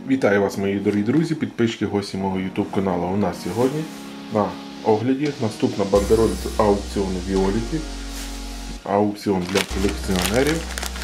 Вітаю вас, мої дорогі друзі, підписчики, гості мого YouTube каналу. У нас сьогодні на огляді наступна бандероль з аукціону Віоліті. Аукціон для колекціонерів.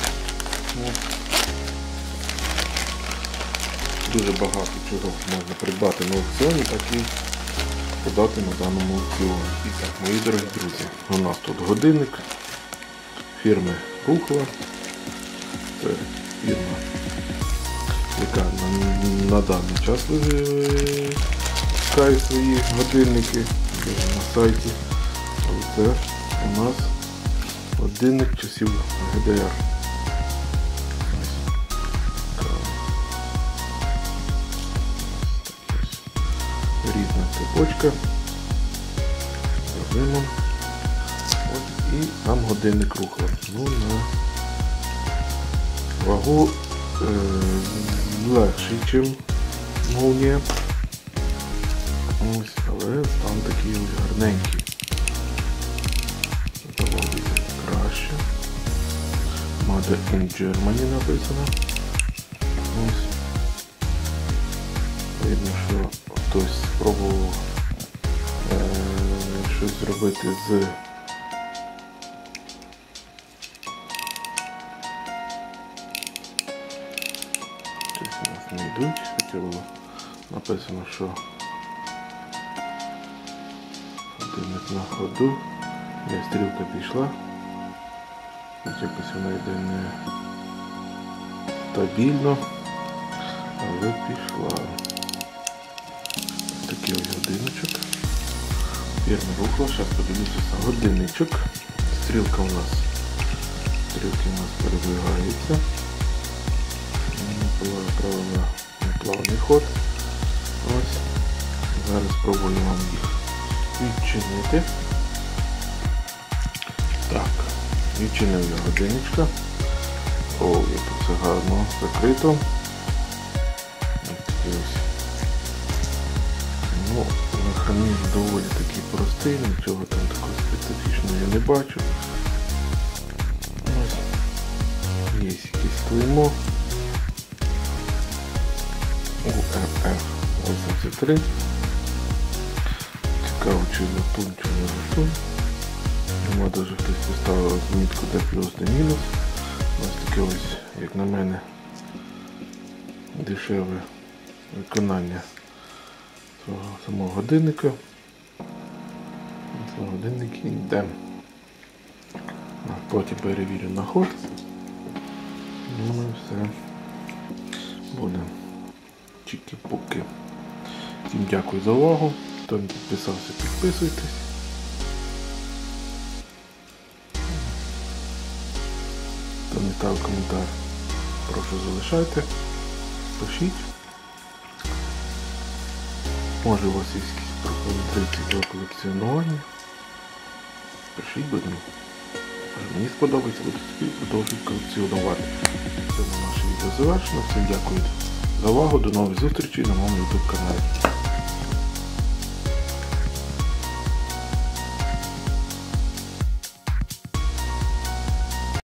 Дуже багато чого можна придбати на аукціоні, так і подати на даному аукціоні. І так, мої дорогі друзі, у нас тут годинник фірми Рухла. Це фірма, яка на даний час випускає свої годинники на сайті. Це у нас годинник часів ГДР. Різна цепочка. Зажимом. І там годинник Рухла. Ну, на вагу легший, ніж молнія. Ось, але там такий ось гарненький. Заводиться краще. Made in Germany написано. Ось. Видно, що хтось спробував щось зробити з не йдуть, хоча було написано, що годинник на ходу, є стрілка пішла, якось вона йде не стабільно, але пішла. Такий ось годинничок. Фірма Рухла, зараз подивлюся на годинничок. Стрілки у нас передвигаються. Правильно плавний ход. Ось. Зараз спробую вам їх відчинити. Так, відчинив я годинничка. О, як це гарно закрито. Ось. Ну, механізм доволі такий простий, нічого там такого специфічного я не бачу. Ось. Є якісь клеймо. URF-83. Цікаво, чи латунь, чи не латунь. Нема навіть хтось поставив розмітку де плюс, де мінус. Ось таке ось, як на мене, дешеве виконання самого годинника. Це годинник йде. Потім перевірю на ход. Ну і все буде. Чікі-пуки. Всім дякую за увагу. Хто не підписався, підписуйтесь. Хто не ставив коментар, прошу залишайте. Пишіть. Може у вас є якісь пропозиції для колекціонування. Пишіть, будемо. Мені сподобається, буду продовжувати колекціонувати. Це наше відео завершено. Всім дякую за увагу, до нових зустрічей на моєму YouTube каналі.